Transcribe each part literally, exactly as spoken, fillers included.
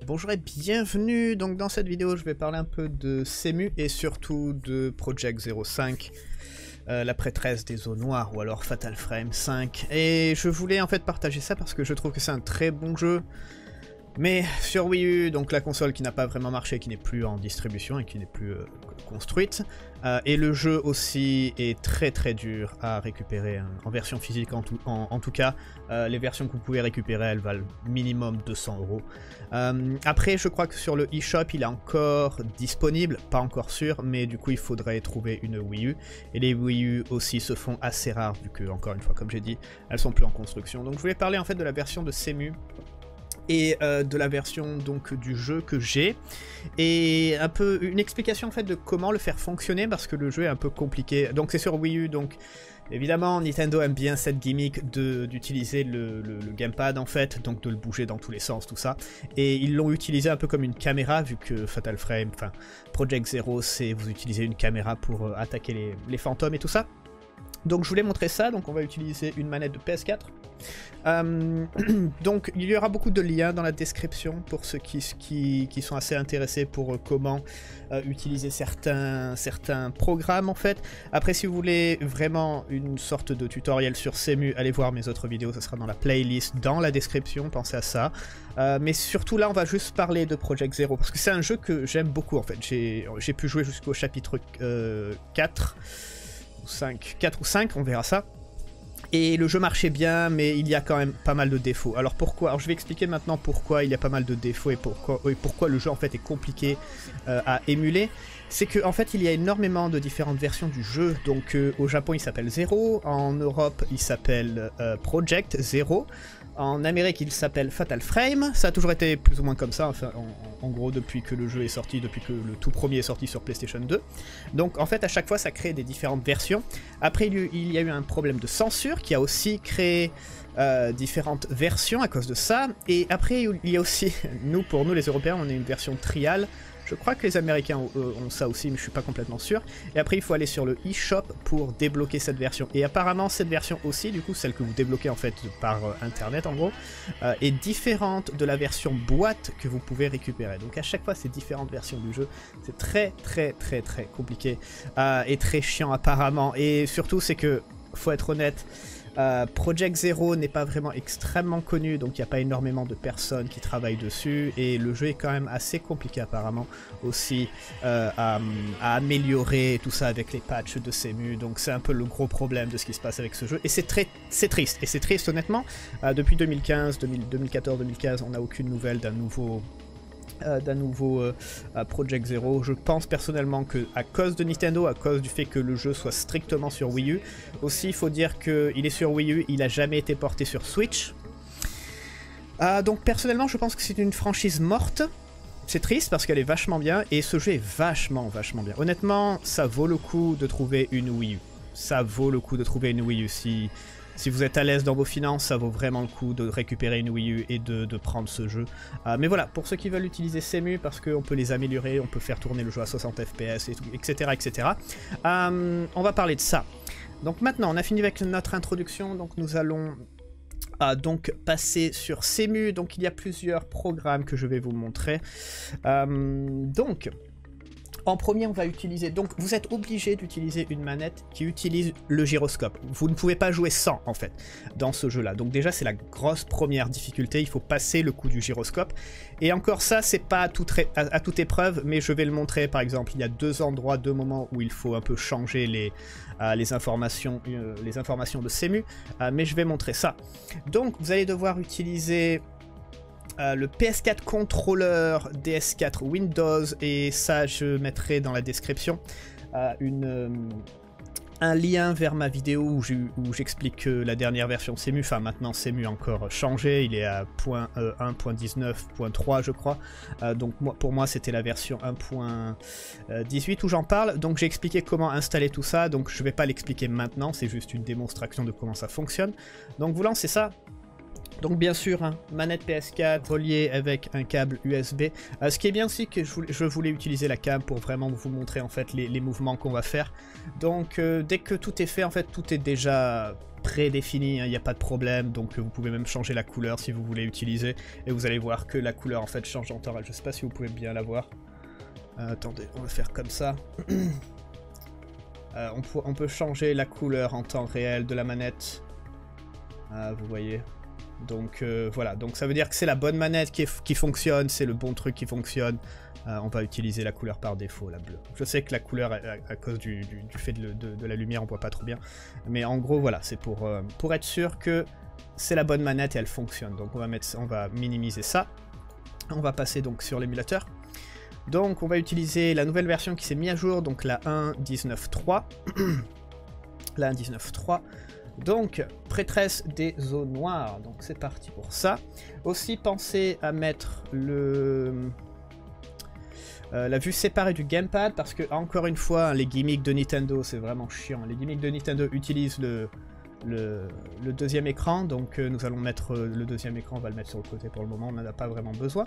bonjour et bienvenue. Donc dans cette vidéo je vais parler un peu de Cemu et surtout de Project zéro cinq, euh, la prêtresse des eaux noires, ou alors Fatal Frame cinq. Et je voulais en fait partager ça parce que je trouve que c'est un très bon jeu. Mais sur Wii U, donc la console qui n'a pas vraiment marché, qui n'est plus en distribution et qui n'est plus euh, construite, euh, et le jeu aussi est très très dur à récupérer hein, en version physique en tout, en, en tout cas. Euh, les versions que vous pouvez récupérer, elles valent minimum deux cents euros. Euh, après, je crois que sur le eShop, il est encore disponible, pas encore sûr, mais du coup il faudrait trouver une Wii U. Et les Wii U aussi se font assez rares, vu que, encore une fois, comme j'ai dit, elles sont plus en construction. Donc je voulais parler en fait de la version de Cemu et euh, de la version donc du jeu que j'ai, et un peu une explication en fait de comment le faire fonctionner parce que le jeu est un peu compliqué. Donc c'est sur Wii U, donc évidemment Nintendo aime bien cette gimmick d'utiliser le, le, le gamepad en fait, donc de le bouger dans tous les sens, tout ça, et ils l'ont utilisé un peu comme une caméra, vu que Fatal Frame, enfin Project Zero, c'est vous utilisez une caméra pour euh, attaquer les, les fantômes et tout ça. Donc je voulais montrer ça, donc on va utiliser une manette de P S quatre. Euh, donc il y aura beaucoup de liens dans la description pour ceux qui, qui, qui sont assez intéressés pour euh, comment euh, utiliser certains, certains programmes en fait. Après, si vous voulez vraiment une sorte de tutoriel sur Cemu, allez voir mes autres vidéos, ça sera dans la playlist, dans la description, pensez à ça. Euh, mais surtout là on va juste parler de Project Zero parce que c'est un jeu que j'aime beaucoup en fait. J'ai pu jouer jusqu'au chapitre euh, quatre. cinq, quatre ou cinq, on verra ça. Et le jeu marchait bien, mais il y a quand même pas mal de défauts. Alors pourquoi? Alors je vais expliquer maintenant pourquoi il y a pas mal de défauts et pourquoi, et pourquoi le jeu en fait est compliqué euh, à émuler. C'est que en fait il y a énormément de différentes versions du jeu. Donc euh, au Japon il s'appelle Zero, en Europe il s'appelle euh, Project Zero. En Amérique, il s'appelle Fatal Frame. Ça a toujours été plus ou moins comme ça, enfin, en, en gros, depuis que le jeu est sorti, depuis que le tout premier est sorti sur PlayStation deux. Donc, en fait, à chaque fois, ça crée des différentes versions. Après, il y a eu un problème de censure qui a aussi créé euh, différentes versions à cause de ça. Et après, il y a aussi, nous, pour nous, les Européens, on a une version trial. Je crois que les Américains ont, euh, ont ça aussi, mais je suis pas complètement sûr. Et après, il faut aller sur le eShop pour débloquer cette version. Et apparemment, cette version aussi, du coup, celle que vous débloquez en fait par euh, Internet, en gros, euh, est différente de la version boîte que vous pouvez récupérer. Donc à chaque fois, ces différentes versions du jeu, c'est très, très, très, très compliqué euh, et très chiant apparemment. Et surtout, c'est que, faut être honnête, Euh, Project Zero n'est pas vraiment extrêmement connu, donc il n'y a pas énormément de personnes qui travaillent dessus, et le jeu est quand même assez compliqué apparemment aussi euh, à, à améliorer tout ça avec les patchs de Cemu, donc c'est un peu le gros problème de ce qui se passe avec ce jeu, et c'est très c'est triste, et c'est triste honnêtement. Euh, depuis deux mille quinze, deux mille quatorze, deux mille quinze, on n'a aucune nouvelle d'un nouveau Euh, d'un nouveau euh, Project Zero. Je pense personnellement que à cause de Nintendo, à cause du fait que le jeu soit strictement sur Wii U, aussi il faut dire qu'il est sur Wii U, il a jamais été porté sur Switch. Euh, donc personnellement je pense que c'est une franchise morte. C'est triste parce qu'elle est vachement bien et ce jeu est vachement vachement bien. Honnêtement, ça vaut le coup de trouver une Wii U. Ça vaut le coup de trouver une Wii U si... Si vous êtes à l'aise dans vos finances, ça vaut vraiment le coup de récupérer une Wii U et de, de prendre ce jeu. Euh, mais voilà, pour ceux qui veulent utiliser Cemu, parce qu'on peut les améliorer, on peut faire tourner le jeu à soixante F P S, et tout, et cetera, et cetera. Euh, on va parler de ça. Donc maintenant, on a fini avec notre introduction, donc nous allons euh, donc passer sur Cemu. Donc il y a plusieurs programmes que je vais vous montrer. Euh, donc... En premier, on va utiliser, donc vous êtes obligé d'utiliser une manette qui utilise le gyroscope. Vous ne pouvez pas jouer sans, en fait, dans ce jeu-là. Donc déjà, c'est la grosse première difficulté, il faut passer le coup du gyroscope. Et encore ça, c'est pas à toute, à, à toute épreuve, mais je vais le montrer, par exemple. Il y a deux endroits, deux moments où il faut un peu changer les, euh, les, informations, euh, les informations de Cemu, euh, mais je vais montrer ça. Donc, vous allez devoir utiliser... Euh, le P S quatre controller D S quatre Windows, et ça je mettrai dans la description euh, une, euh, un lien vers ma vidéo où j'explique que la dernière version Cemu, enfin maintenant Cemu a encore changé, il est à un point dix-neuf point trois je crois, euh, donc moi, pour moi c'était la version un point dix-huit où j'en parle, donc j'ai expliqué comment installer tout ça, donc je vais pas l'expliquer maintenant, c'est juste une démonstration de comment ça fonctionne. Donc vous lancez ça. Donc bien sûr, hein, manette P S quatre reliée avec un câble U S B. Euh, ce qui est bien aussi que je voulais, je voulais utiliser la cam pour vraiment vous montrer en fait les, les mouvements qu'on va faire. Donc euh, dès que tout est fait, en fait tout est déjà prédéfini, il hein, n'y a pas de problème. Donc vous pouvez même changer la couleur si vous voulez utiliser. Et vous allez voir que la couleur en fait change en temps réel. Je sais pas si vous pouvez bien la voir. Euh, attendez, on va faire comme ça. euh, on, peut, on peut changer la couleur en temps réel de la manette. Euh, vous voyez. Donc euh, voilà, donc ça veut dire que c'est la bonne manette qui, est, qui fonctionne, c'est le bon truc qui fonctionne. Euh, on va utiliser la couleur par défaut, la bleue. Je sais que la couleur, à, à cause du, du, du fait de, de, de la lumière, on voit pas trop bien. Mais en gros, voilà, c'est pour, euh, pour être sûr que c'est la bonne manette et elle fonctionne. Donc on va, mettre, on va minimiser ça. On va passer donc sur l'émulateur. Donc on va utiliser la nouvelle version qui s'est mise à jour, donc la un point dix-neuf point trois. La un point dix-neuf point trois. Donc, prêtresse des eaux noires, donc c'est parti pour ça. Aussi, pensez à mettre le euh, la vue séparée du gamepad, parce que, encore une fois, les gimmicks de Nintendo, c'est vraiment chiant. Les gimmicks de Nintendo utilisent le, le, le deuxième écran, donc euh, nous allons mettre euh, le deuxième écran, on va le mettre sur le côté pour le moment, on n'en a pas vraiment besoin.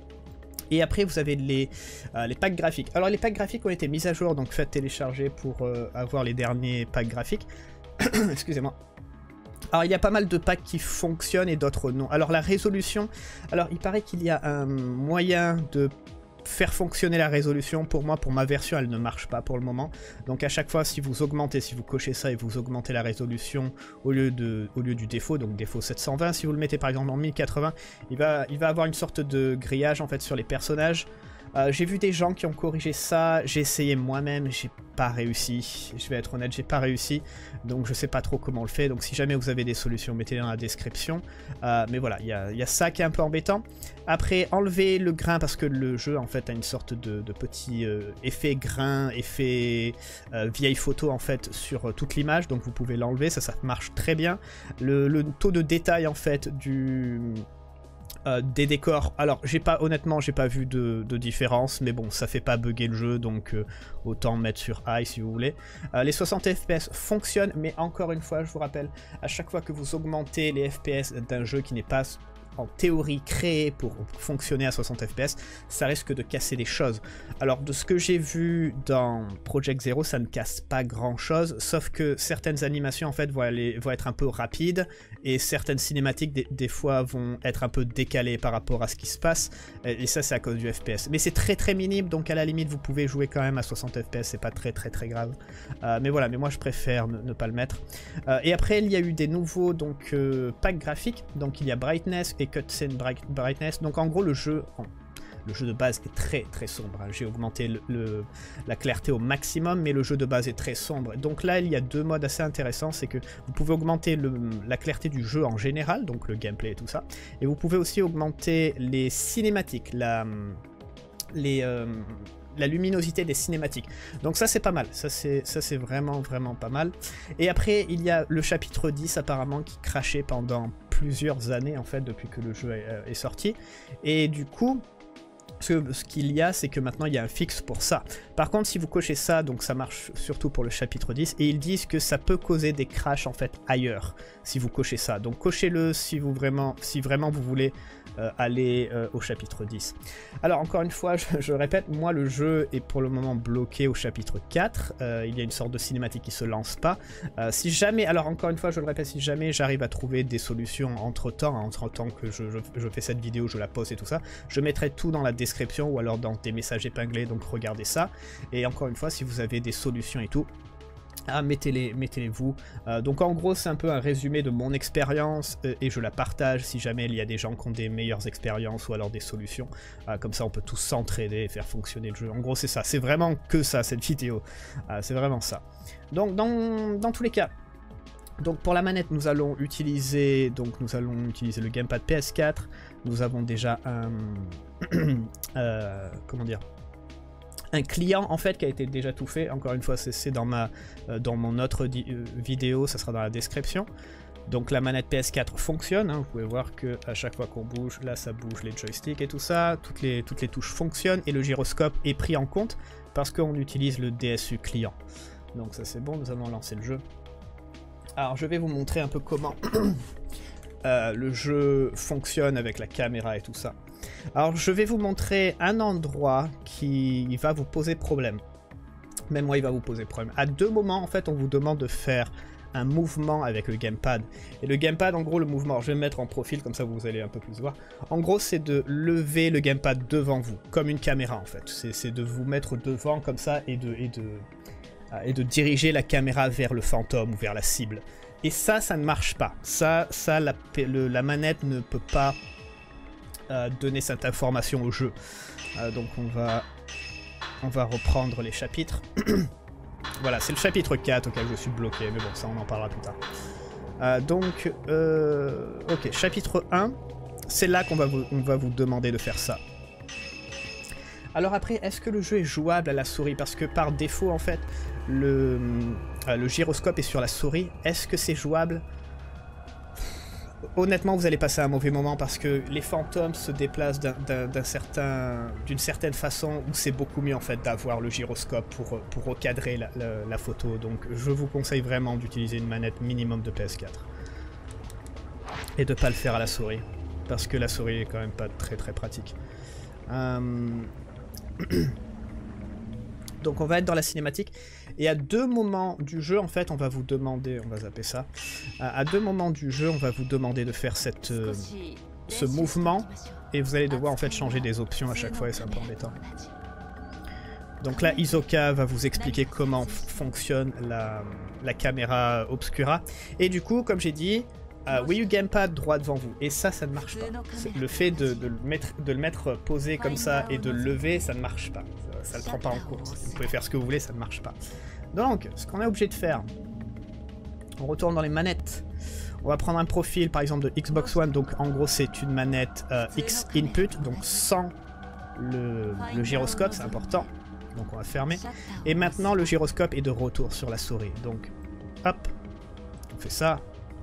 Et après, vous avez les, euh, les packs graphiques. Alors, les packs graphiques ont été mis à jour, donc faites télécharger pour euh, avoir les derniers packs graphiques. Excusez-moi. Alors il y a pas mal de packs qui fonctionnent et d'autres non. Alors la résolution, alors il paraît qu'il y a un moyen de faire fonctionner la résolution. Pour moi, pour ma version, elle ne marche pas pour le moment. Donc à chaque fois, si vous augmentez, si vous cochez ça et vous augmentez la résolution au lieu, de, au lieu du défaut, donc défaut sept cent vingt, si vous le mettez par exemple en mille quatre-vingts, il va, il va avoir une sorte de grillage en fait sur les personnages. Euh, j'ai vu des gens qui ont corrigé ça, j'ai essayé moi-même, j'ai pas réussi, je vais être honnête, j'ai pas réussi, donc je sais pas trop comment on le fait, donc si jamais vous avez des solutions, mettez-les dans la description, euh, mais voilà, il y a, y a ça qui est un peu embêtant. Après, enlevez le grain, parce que le jeu en fait a une sorte de, de petit euh, effet grain, effet euh, vieille photo en fait sur euh, toute l'image, donc vous pouvez l'enlever, ça, ça marche très bien. Le, le taux de détail en fait du... Euh, des décors, alors j'ai pas, honnêtement j'ai pas vu de, de différence, mais bon ça fait pas bugger le jeu, donc euh, autant mettre sur high si vous voulez. Euh, les soixante F P S fonctionnent, mais encore une fois je vous rappelle, à chaque fois que vous augmentez les F P S d'un jeu qui n'est pas en théorie créé pour fonctionner à soixante F P S, ça risque de casser des choses. Alors de ce que j'ai vu dans Project Zero, ça ne casse pas grand chose, sauf que certaines animations en fait vont, aller, vont être un peu rapides, et certaines cinématiques des, des fois vont être un peu décalées par rapport à ce qui se passe, et ça c'est à cause du F P S. Mais c'est très très minime, donc à la limite vous pouvez jouer quand même à soixante F P S, c'est pas très très très grave. Euh, mais voilà, mais moi je préfère ne, ne pas le mettre. Euh, et après il y a eu des nouveaux donc euh, packs graphiques, donc il y a Brightness et Cutscene Brightness, donc en gros le jeu... En... Le jeu de base est très très sombre, hein. J'ai augmenté le, le, la clarté au maximum, mais le jeu de base est très sombre. Donc là, il y a deux modes assez intéressants, c'est que vous pouvez augmenter le, la clarté du jeu en général, donc le gameplay et tout ça, et vous pouvez aussi augmenter les cinématiques, la, les, euh, la luminosité des cinématiques. Donc ça c'est pas mal, ça c'est vraiment vraiment pas mal. Et après, il y a le chapitre dix apparemment qui crachait pendant plusieurs années en fait, depuis que le jeu est, est sorti, et du coup... Ce, ce qu'il y a, c'est que maintenant il y a un fixe pour ça. Par contre, si vous cochez ça, donc ça marche surtout pour le chapitre dix, et ils disent que ça peut causer des crashs en fait ailleurs, si vous cochez ça. Donc cochez-le si, vous vraiment, si vraiment vous voulez euh, aller euh, au chapitre dix. Alors encore une fois, je, je répète, moi le jeu est pour le moment bloqué au chapitre quatre. Euh, il y a une sorte de cinématique qui se lance pas. Euh, si jamais, alors encore une fois, je le répète, si jamais j'arrive à trouver des solutions entre-temps, hein, entre-temps que je, je, je fais cette vidéo, je la pose et tout ça, je mettrai tout dans la description ou alors dans des messages épinglés, donc regardez ça. Et encore une fois, si vous avez des solutions et tout, ah, mettez-les mettez-les vous. Euh, donc en gros, c'est un peu un résumé de mon expérience euh, et je la partage si jamais il y a des gens qui ont des meilleures expériences ou alors des solutions. Euh, comme ça, on peut tous s'entraider et faire fonctionner le jeu. En gros, c'est ça. C'est vraiment que ça, cette vidéo. Euh, c'est vraiment ça. Donc, dans, dans tous les cas, donc pour la manette, nous allons utiliser, donc nous allons utiliser le gamepad P S quatre. Nous avons déjà un, euh, comment dire, un client en fait qui a été déjà tout fait. Encore une fois, c'est dans ma, euh, dans mon autre euh, vidéo, ça sera dans la description. Donc la manette P S quatre fonctionne, hein, vous pouvez voir que à chaque fois qu'on bouge, là ça bouge les joysticks et tout ça, toutes les, toutes les touches fonctionnent et le gyroscope est pris en compte parce qu'on utilise le D S U client. Donc ça c'est bon, nous allons lancer le jeu. Alors je vais vous montrer un peu comment euh, le jeu fonctionne avec la caméra et tout ça. Alors je vais vous montrer un endroit qui va vous poser problème. Même moi il va vous poser problème. À deux moments en fait on vous demande de faire un mouvement avec le gamepad. Et le gamepad en gros le mouvement, je vais me mettre en profil comme ça vous allez un peu plus voir. En gros c'est de lever le gamepad devant vous, comme une caméra en fait. C'est de vous mettre devant comme ça et de, et, de, et de diriger la caméra vers le fantôme ou vers la cible. Et ça, ça ne marche pas. Ça, ça la, le, la manette ne peut pas euh, donner cette information au jeu. Euh, donc on va, on va reprendre les chapitres. Voilà, c'est le chapitre quatre auquel je suis bloqué, mais bon, ça on en parlera plus tard. Euh, donc, euh, ok, chapitre un, c'est là qu'on va, on va vous demander de faire ça. Alors après, est-ce que le jeu est jouable à la souris? Parce que par défaut, en fait, le, euh, le gyroscope est sur la souris. Est-ce que c'est jouable? Honnêtement, vous allez passer un mauvais moment parce que les fantômes se déplacent d'un certain, d'une certaine façon où c'est beaucoup mieux en fait d'avoir le gyroscope pour, pour recadrer la, la, la photo. Donc je vous conseille vraiment d'utiliser une manette minimum de P S quatre. Et de ne pas le faire à la souris. Parce que la souris est quand même pas très très pratique. Euh... Donc on va être dans la cinématique. Et à deux moments du jeu, en fait, on va vous demander, on va zapper ça, à deux moments du jeu, on va vous demander de faire cette, euh, ce mouvement, et vous allez devoir en fait changer des options à chaque fois, et c'est un peu embêtant. Donc là, Hisoka va vous expliquer comment fonctionne la, la caméra Obscura, et du coup, comme j'ai dit, euh, Wii U Gamepad droit devant vous, et ça, ça ne marche pas. Le fait de, de, le mettre, de le mettre posé comme ça et de le lever, ça ne marche pas. Ça ne le prend pas en compte. Vous pouvez faire ce que vous voulez, ça ne marche pas. Donc, ce qu'on est obligé de faire, on retourne dans les manettes. On va prendre un profil, par exemple, de Xbox One. Donc, en gros, c'est une manette euh, X Input, donc sans le, le gyroscope, c'est important. Donc, on va fermer. Et maintenant, le gyroscope est de retour sur la souris. Donc, hop, on fait ça.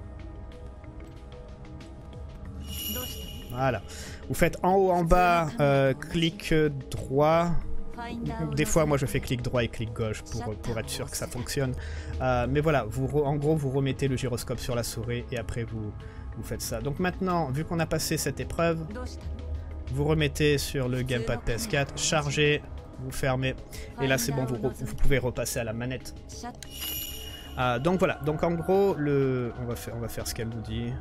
Voilà. Vous faites en haut, en bas, euh, clic droit. Des fois, moi, je fais clic droit et clic gauche pour, pour être sûr que ça fonctionne. Euh, mais voilà, vous, en gros, vous remettez le gyroscope sur la souris et après, vous, vous faites ça. Donc maintenant, vu qu'on a passé cette épreuve, vous remettez sur le gamepad P S quatre, chargez, vous fermez. Et là, c'est bon, vous, vous pouvez repasser à la manette. Euh, donc voilà, donc en gros, le, on, va faire, on va faire ce qu'elle nous dit.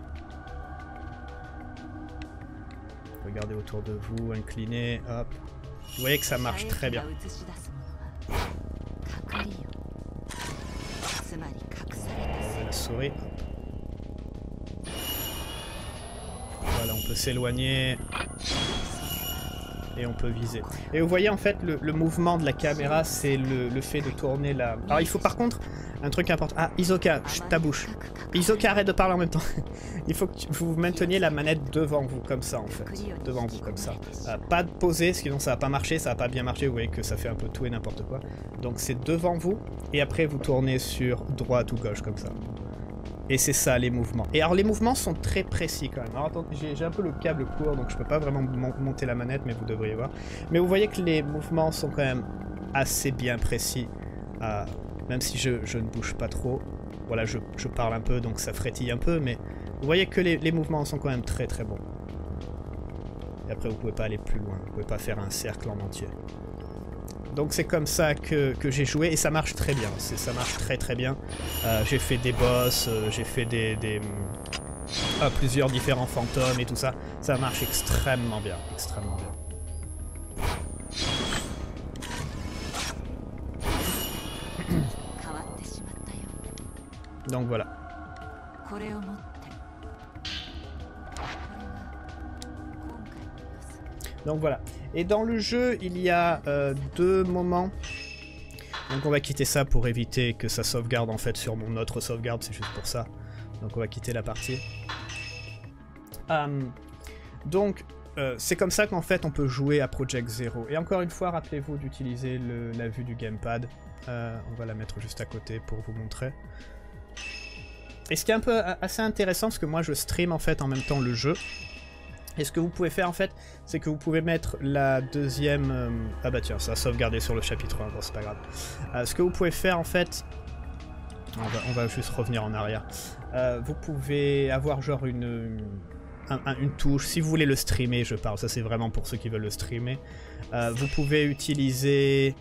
Regardez autour de vous, inclinez, hop. Vous voyez que ça marche très bien. La souris. Voilà, on peut s'éloigner. Et on peut viser. Et vous voyez en fait le, le mouvement de la caméra, c'est le, le fait de tourner la... Alors il faut par contre un truc important. Ah, Hisoka, chut, ta bouche. Hisoka, arrête de parler en même temps. Il faut que tu, vous mainteniez la manette devant vous, comme ça en fait. Devant vous, comme ça. Euh, pas de poser, sinon ça va pas marcher, ça va pas bien marcher. Vous voyez que ça fait un peu tout et n'importe quoi. Donc c'est devant vous, et après vous tournez sur droite ou gauche, comme ça. Et c'est ça les mouvements. Et alors les mouvements sont très précis quand même. Alors attendez, j'ai un peu le câble court donc je peux pas vraiment mon monter la manette mais vous devriez voir. Mais vous voyez que les mouvements sont quand même assez bien précis. Euh, même si je, je ne bouge pas trop. Voilà, je, je parle un peu donc ça frétille un peu. Mais vous voyez que les, les mouvements sont quand même très très bons. Et après vous pouvez pas aller plus loin. Vous pouvez pas faire un cercle en entier. Donc c'est comme ça que, que j'ai joué et ça marche très bien, ça marche très très bien. Euh, j'ai fait des boss, euh, j'ai fait des, des euh, plusieurs différents fantômes et tout ça. Ça marche extrêmement bien, extrêmement bien. Donc voilà. Donc voilà. Et dans le jeu, il y a euh, deux moments. Donc on va quitter ça pour éviter que ça sauvegarde en fait sur mon autre sauvegarde, c'est juste pour ça. Donc on va quitter la partie. Um, donc euh, c'est comme ça qu'en fait on peut jouer à Project Zero. Et encore une fois, rappelez-vous d'utiliser la vue du gamepad. Euh, on va la mettre juste à côté pour vous montrer. Et ce qui est un peu assez intéressant, parce que moi je stream en fait en même temps le jeu. Et ce que vous pouvez faire en fait, c'est que vous pouvez mettre la deuxième... Euh... Ah bah tiens, ça a sauvegardé sur le chapitre un, bon c'est pas grave. Euh, ce que vous pouvez faire en fait, On va, on va juste revenir en arrière. Euh, vous pouvez avoir genre une, un, un, une touche, si vous voulez le streamer, je parle, ça c'est vraiment pour ceux qui veulent le streamer. Euh, vous pouvez utiliser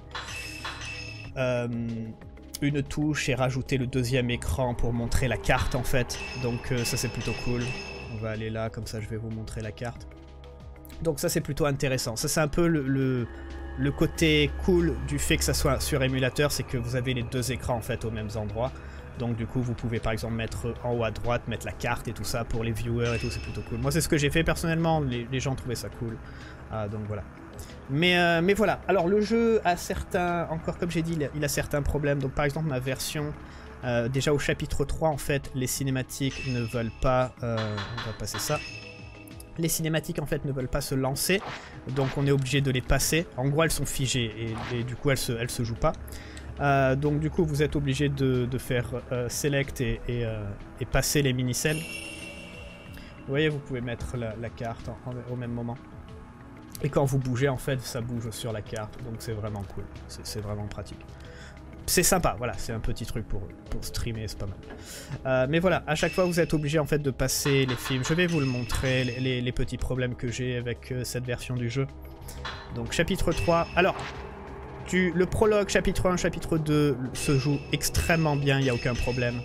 euh, une touche et rajouter le deuxième écran pour montrer la carte en fait. Donc euh, ça c'est plutôt cool. On va aller là, comme ça je vais vous montrer la carte. Donc ça c'est plutôt intéressant. Ça c'est un peu le... le Le côté cool du fait que ça soit sur émulateur, c'est que vous avez les deux écrans en fait aux mêmes endroits. Donc du coup vous pouvez par exemple mettre en haut à droite, mettre la carte et tout ça pour les viewers et tout, c'est plutôt cool. Moi c'est ce que j'ai fait personnellement, les, les gens trouvaient ça cool. Ah, donc voilà. Mais, euh, mais voilà, alors le jeu a certains, encore comme j'ai dit, il a, il a certains problèmes. Donc par exemple ma version, euh, déjà au chapitre trois en fait, les cinématiques ne veulent pas, euh, on va passer ça. Les cinématiques en fait ne veulent pas se lancer, donc on est obligé de les passer. En gros elles sont figées et, et du coup elles se, elles se jouent pas. Euh, donc du coup vous êtes obligé de, de faire euh, select et, et, euh, et passer les mini-celles. Vous voyez, vous pouvez mettre la, la carte en, en, au même moment. Et quand vous bougez en fait ça bouge sur la carte, donc c'est vraiment cool, c'est vraiment pratique. C'est sympa, voilà, c'est un petit truc pour, pour streamer, c'est pas mal. Euh, mais voilà, à chaque fois vous êtes obligé en fait de passer les films. Je vais vous le montrer, les, les, les petits problèmes que j'ai avec euh, cette version du jeu. Donc chapitre trois, alors, du, le prologue, chapitre un, chapitre deux se joue extrêmement bien, il n'y a aucun problème.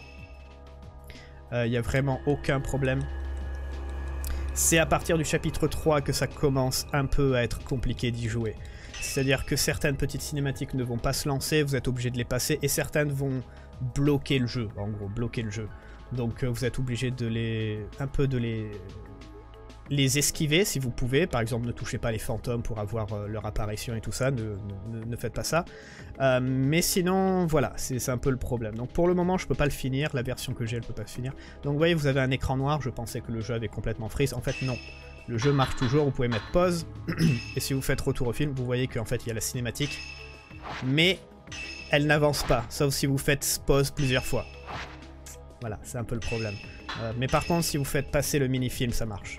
Il euh, n'y a vraiment aucun problème. C'est à partir du chapitre trois que ça commence un peu à être compliqué d'y jouer. C'est-à-dire que certaines petites cinématiques ne vont pas se lancer, vous êtes obligé de les passer, et certaines vont bloquer le jeu, en gros, bloquer le jeu. Donc euh, vous êtes obligé de les... un peu de les... les esquiver si vous pouvez. Par exemple, ne touchez pas les fantômes pour avoir euh, leur apparition et tout ça, ne, ne, ne faites pas ça. Euh, mais sinon, voilà, c'est un peu le problème. Donc pour le moment, je peux pas le finir, la version que j'ai, elle peut pas le finir. Donc vous voyez, vous avez un écran noir, je pensais que le jeu avait complètement freeze, en fait non. Le jeu marche toujours, vous pouvez mettre pause, et si vous faites retour au film, vous voyez qu'en fait il y a la cinématique, mais elle n'avance pas, sauf si vous faites pause plusieurs fois. Voilà, c'est un peu le problème. Euh, mais par contre, si vous faites passer le mini-film, ça marche.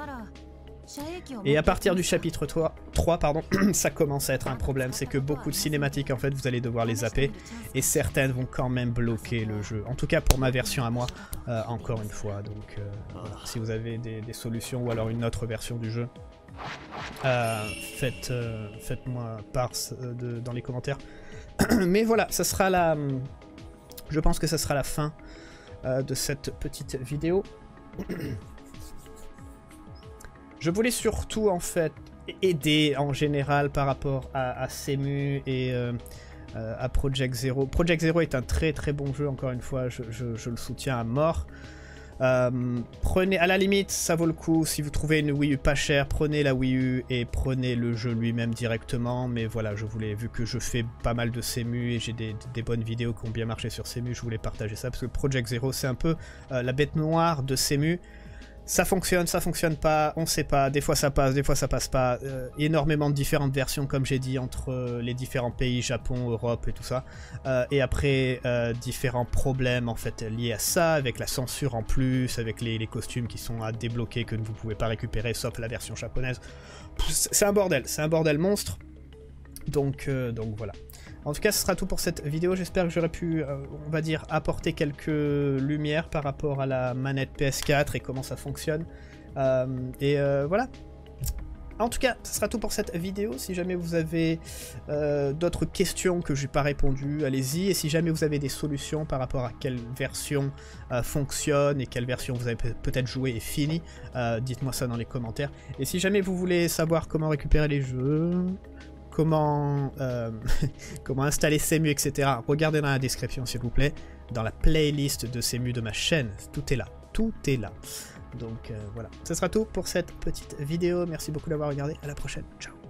Et à partir du chapitre trois, pardon, ça commence à être un problème, c'est que beaucoup de cinématiques, en fait, vous allez devoir les zapper, et certaines vont quand même bloquer le jeu. En tout cas, pour ma version à moi, euh, encore une fois. Donc, euh, voilà. Si vous avez des, des solutions ou alors une autre version du jeu, euh, faites, euh, faites-moi part euh, de, dans les commentaires. Mais voilà, ça sera la... Je pense que ça sera la fin euh, de cette petite vidéo. Je voulais surtout en fait aider en général par rapport à, à Cemu et euh, euh, à Project Zero. Project Zero est un très très bon jeu, encore une fois, je, je, je le soutiens à mort. Euh, prenez, à la limite, ça vaut le coup, si vous trouvez une Wii U pas chère, prenez la Wii U et prenez le jeu lui-même directement. Mais voilà, je voulais, vu que je fais pas mal de Cemu et j'ai des, des bonnes vidéos qui ont bien marché sur Cemu, je voulais partager ça, parce que Project Zero c'est un peu euh, la bête noire de Cemu. Ça fonctionne, ça fonctionne pas, on sait pas, des fois ça passe, des fois ça passe pas. Euh, énormément de différentes versions, comme j'ai dit, entre euh, les différents pays, Japon, Europe et tout ça. Euh, et après, euh, différents problèmes en fait liés à ça, avec la censure en plus, avec les, les costumes qui sont à débloquer, que vous pouvez pas récupérer, sauf la version japonaise. C'est un bordel, c'est un bordel monstre. Donc, euh, donc voilà. En tout cas, ce sera tout pour cette vidéo. J'espère que j'aurais pu, euh, on va dire, apporter quelques lumières par rapport à la manette P S quatre et comment ça fonctionne. Euh, et euh, voilà. En tout cas, ce sera tout pour cette vidéo. Si jamais vous avez euh, d'autres questions que je n'ai pas répondu, allez-y. Et si jamais vous avez des solutions par rapport à quelle version euh, fonctionne et quelle version vous avez peut-être joué et fini, euh, dites-moi ça dans les commentaires. Et si jamais vous voulez savoir comment récupérer les jeux... Comment, euh, comment installer Cemu, et cetera. Regardez dans la description s'il vous plaît, dans la playlist de Cemu de ma chaîne, tout est là, tout est là. Donc euh, voilà, ce sera tout pour cette petite vidéo, merci beaucoup d'avoir regardé, à la prochaine, ciao.